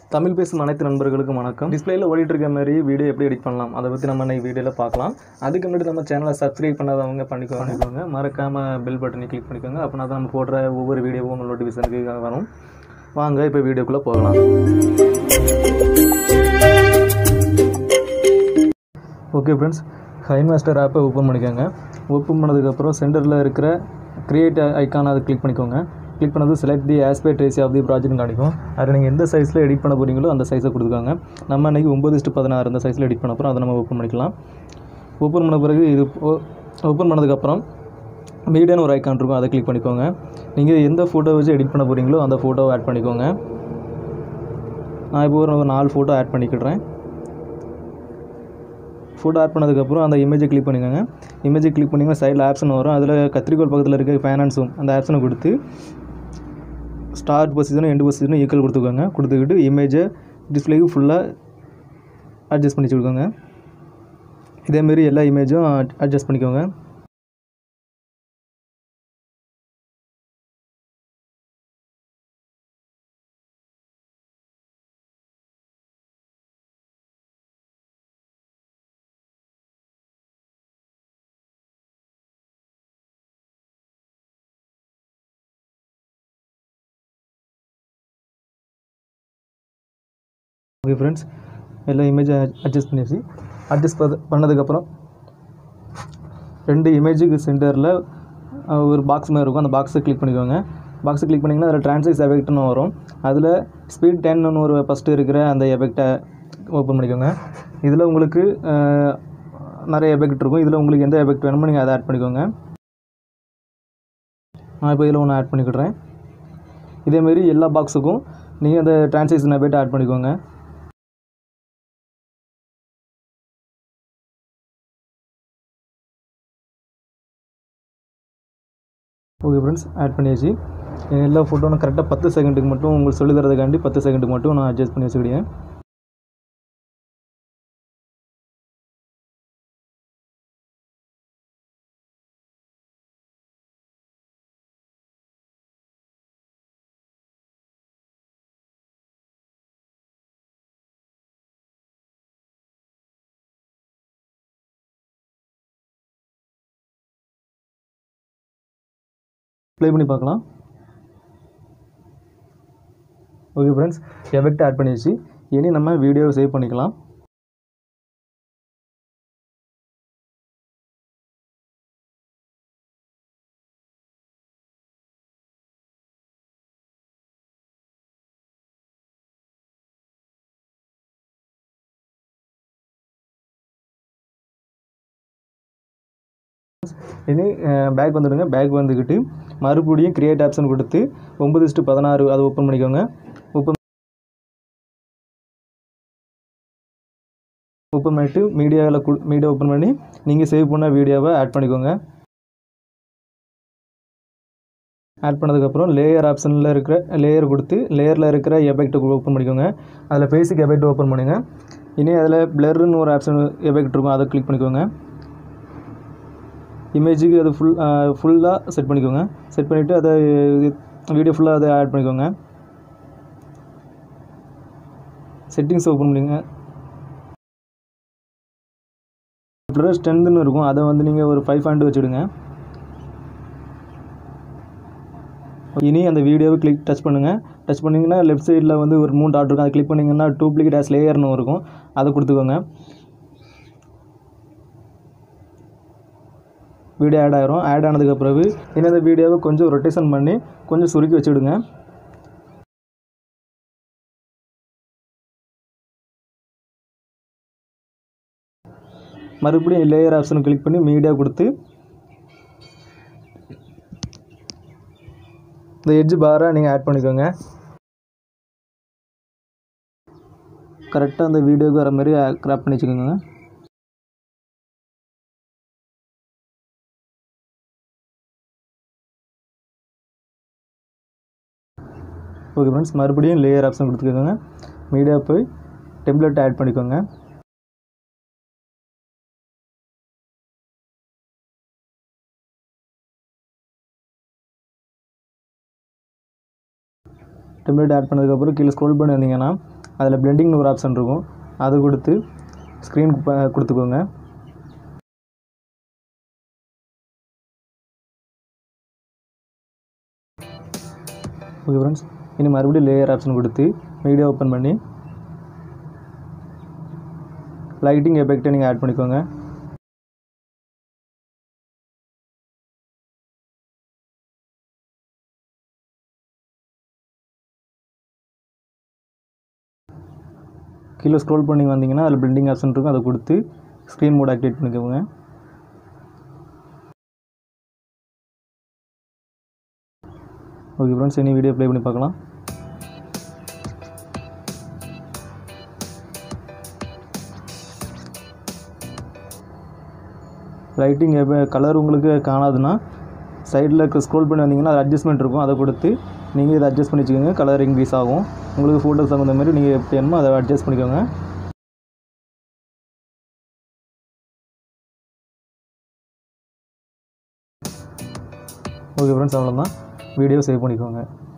தமிழ் பேசும் அனைத்து நண்பர்களுக்கும் வணக்கம். டிஸ்பிளேல ஓடிட்டு இருக்க மாதிரி வீடியோ எப்படி எடிட் பண்ணலாம் அதை பற்றி நம்ம இன்னைக்கு வீடியோவில் பார்க்கலாம். அதுக்கு முன்னாடி நம்ம சேனலை சப்ஸ்கிரைப் பண்ணாதவங்க பண்ணிக்கோங்க. மறக்காமல் பெல் பட்டனை கிளிக் பண்ணிக்கோங்க. அப்படின்னா தான் நம்ம போடுற ஒவ்வொரு வீடியோவும் உங்கள் நோட்டிஃபிகேஷனுக்கு வரும். வாங்க இப்போ வீடியோக்குள்ளே போகலாம். ஓகே ஃப்ரெண்ட்ஸ், கைன்மாஸ்டர் ஆப்பை ஓப்பன் பண்ணிக்கோங்க. ஓப்பன் பண்ணதுக்கப்புறம் சென்டரில் இருக்கிற கிரியேட் ஐக்கான் அதை கிளிக் பண்ணிக்கோங்க. கிளிக் பண்ணது select the aspect ratio of the project காணிக்கும். அதில் நீங்கள் எந்த சைஸில் எடிட் பண்ண போகிறீங்களோ அந்த சைஸை கொடுத்துக்கோங்க. நம்ம அன்றைக்கி 9:16 அந்த சைஸில் எடிட் பண்ண போகிறோம். அதை நம்ம ஓப்பன் பண்ணிக்கலாம். ஓப்பன் பண்ண பிறகு இது ஓப்பன் பண்ணதுக்கப்புறம் மீடியான்னு ஒரு ஐக்கான் இருக்கும், அதை கிளிக் பண்ணிக்கோங்க. நீங்கள் எந்த ஃபோட்டோ வச்சு எடிட் பண்ண போகிறீங்களோ அந்த ஃபோட்டோவை ஆட் பண்ணிக்கோங்க. நான் இப்போ ஒரு 4 ஃபோட்டோ ஆட் பண்ணிக்கிடுறேன். ஃபோட்டோ ஆட் பண்ணதுக்கப்புறம் அந்த இமேஜை கிளிக் பண்ணிக்கோங்க. இமேஜை கிளிக் பண்ணிங்கன்னா சைடில் ஆப்ஷன் வரும். அதில் கத்திரிக்கோள் பக்கத்தில் இருக்க ஃபைனான்ஸும் அந்த ஆப்ஷனை கொடுத்து ஸ்டார்ட் பொசிஷனும் எண்டு பொசிஷனும் ஈக்குவல் கொடுத்துக்கோங்க. கொடுத்துக்கிட்டு இமேஜை டிஸ்பிளேக்கு ஃபுல்லாக அட்ஜஸ்ட் பண்ணி வச்சுக்கோங்க. இதேமாரி எல்லா இமேஜும் அட்ஜஸ்ட் பண்ணிக்கோங்க. ஓகே ஃப்ரெண்ட்ஸ், எல்லா இமேஜை அட்ஜஸ்ட் பண்ணியாச்சு. அட்ஜஸ்ட் பண்ணதுக்கப்புறம் 2 இமேஜுக்கு சென்டரில் ஒரு பாக்ஸ் மாதிரி இருக்கும். அந்த பாக்ஸை கிளிக் பண்ணிக்கோங்க. பாக்ஸை கிளிக் பண்ணிங்கன்னா அதில் ட்ரான்ஸ்லைஸ் எஃபெக்ட்னு வரும். அதில் ஸ்பீட் 10ன்னு ஒரு ஃபஸ்ட்டு இருக்கிற அந்த எஃபெக்டை ஓப்பன் பண்ணிக்கோங்க. இதில் உங்களுக்கு நிறைய எஃபெக்ட் இருக்கும். இதில் உங்களுக்கு எந்த எஃபெக்ட் வேணுமோ நீங்கள் அதை ஆட் பண்ணிக்கோங்க. நான் இப்போ இதில் ஒன்று ஆட் பண்ணிக்கிடுறேன். இதேமாரி எல்லா பாக்ஸுக்கும் நீங்கள் அந்த ட்ரான்ஸ்லேஷன் எஃபெக்ட் ஆட் பண்ணிக்கோங்க. ஓகே ஃப்ரெண்ட்ஸ், ஆட் பண்ணியாச்சு. எல்லா ஃபோட்டோ நான் கரெக்டாக 10 செகண்டுக்கு மட்டும் உங்களுக்கு சொல்லி தரதுக்காண்டி 10 செகண்டுக்கு மட்டும் நான் அட்ஜஸ்ட் பண்ணி வச்சுக்கிட்டேன். ப்ளே பண்ணி பார்க்கலாம். ஓகே ஃப்ரெண்ட்ஸ், எஃபெக்ட் ஆட் பண்ணியாச்சு. இனி நம்ம வீடியோவை சேவ் பண்ணிக்கலாம். இனி பேக் வந்துடுங்க. பேக் வந்துக்கிட்டு மறுபடியும் கிரியேட் ஆப்ஷன் கொடுத்து 9:16 அதை ஓப்பன் பண்ணிக்கோங்க. ஓப்பன் பண்ணிவிட்டு மீடியா ஓப்பன் பண்ணி நீங்கள் சேவ் பண்ண வீடியோவை ஆட் பண்ணிக்கோங்க. ஆட் பண்ணதுக்கப்புறம் லேயர் ஆப்ஷனில் இருக்கிற லேயர் கொடுத்து லேயரில் இருக்கிற எஃபெக்ட் ஓப்பன் பண்ணிக்கோங்க. அதில் பேசிக் எஃபெக்ட் ஓப்பன் பண்ணுங்க. இனி அதில் பிளர்னு ஒரு ஆப்ஷன் எஃபெக்ட் இருக்கும், அதை கிளிக் பண்ணிக்கோங்க. இமேஜுக்கு அது ஃபுல்லாக செட் பண்ணிக்கோங்க. செட் பண்ணிவிட்டு அதை வீடியோ ஃபுல்லாக அதை ஆட் பண்ணிக்கோங்க. செட்டிங்ஸ் ஓப்பன் பண்ணிங்க. ஸ்ட்ரென்த்னு இருக்கும், அதை வந்து நீங்கள் ஒரு 5 வச்சுடுங்க. இனி அந்த வீடியோவை டச் பண்ணுங்கள். டச் பண்ணிங்கன்னா லெஃப்ட் சைடில் வந்து ஒரு 3 டாட் இருக்கும், அதை கிளிக் பண்ணிங்கன்னா டூப்ளிகேட் ஆஸ் லேயர்னு இருக்கும், அதை கொடுத்துக்கோங்க. வீடியோ ஆட் ஆகிரும். ஆட் ஆனதுக்கு பிறகு இந்த வீடியோவை கொஞ்சம் ரொட்டேஷன் பண்ணி கொஞ்சம் சுருக்கி வச்சுவிடுங்க. மறுபடியும் லேயர் ஆப்ஷன் கிளிக் பண்ணி மீடியா கொடுத்து இந்த எட்ஜ் பாரை நீங்கள் ஆட் பண்ணிக்கோங்க. கரெக்டாக அந்த வீடியோவுக்கு வர மாதிரி கிராப் பண்ணி வச்சுக்கோங்க. ஓகே ஃப்ரெண்ட்ஸ், மறுபடியும் லேயர் ஆப்ஷன் கொடுத்துக்கோங்க. மீடியா போய் டெம்ப்ளேட் ஆட் பண்ணிக்கோங்க. டெம்ப்ளேட் ஆட் பண்ணதுக்கப்புறம் கீழே ஸ்க்ரோல் பண்ணி வந்தீங்கன்னா அதில் பிளெண்டிங்னு ஒரு ஆப்ஷன் இருக்கும், அது கொடுத்து ஸ்க்ரீன் கொடுத்துக்கோங்க. ஓகே ஃப்ரெண்ட்ஸ், இனி மறுபடியும் லேயர் ஆப்ஷன் கொடுத்து மீடியா ஓப்பன் பண்ணி லைட்டிங் எஃபெக்ட்டை நீங்கள் ஆட் பண்ணிக்கோங்க. கீழே ஸ்க்ரோல் பண்ணி வந்தீங்கன்னா அதில் பில்டிங் ஆப்ஷன் இருக்கும், அதை கொடுத்து ஸ்க்ரீன் மோட் ஆக்டிவேட் பண்ணிக்கோங்க. ஓகே ஃப்ரெண்ட்ஸ், இனி வீடியோ ப்ளே பண்ணி பார்க்கலாம். லைட்டிங் கலர் உங்களுக்கு காணாதுன்னா சைடில் ஸ்க்ரோல் பண்ணி வந்தீங்கன்னா அது அட்ஜஸ்ட்மெண்ட் இருக்கும், அதை கொடுத்து நீங்கள் இதை அட்ஜஸ்ட் பண்ணி வச்சுக்கோங்க. கலர் இன்க்ரீஸ் ஆகும். உங்களுக்கு ஃபோட்டோஸ் தகுந்த மாதிரி நீங்கள் எப்படி வேணுமோ அதை அட்ஜஸ்ட் பண்ணிக்கோங்க. ஓகே ஃப்ரெண்ட்ஸ், அவ்வளோதான். வீடியோ சேவ் பண்ணிக்கோங்க.